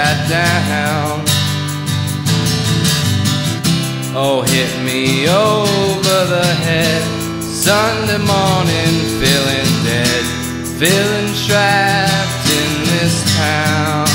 upside down. Oh, hit me over the head Sunday morning, feeling dead, feeling trapped in this town.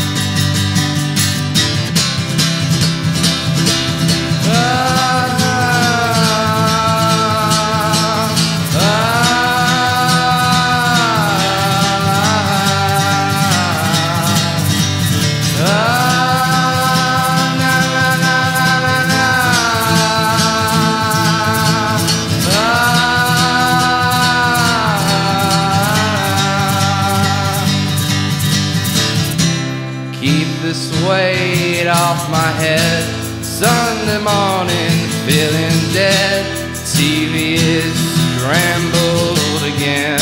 Keep this weight off my head Sunday morning, feeling dead. TV is scrambled again.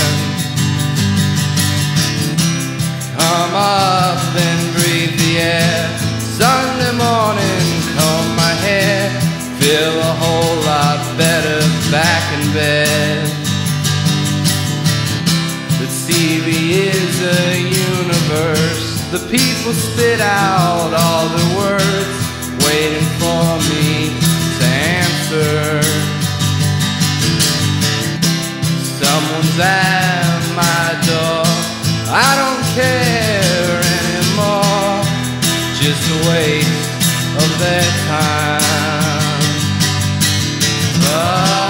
Come up and breathe the air Sunday morning, comb my hair, feel a whole lot better back in bed. But TV is a universe. The people spit out all the words, waiting for me to answer. Someone's at my door, I don't care anymore, just a waste of their time.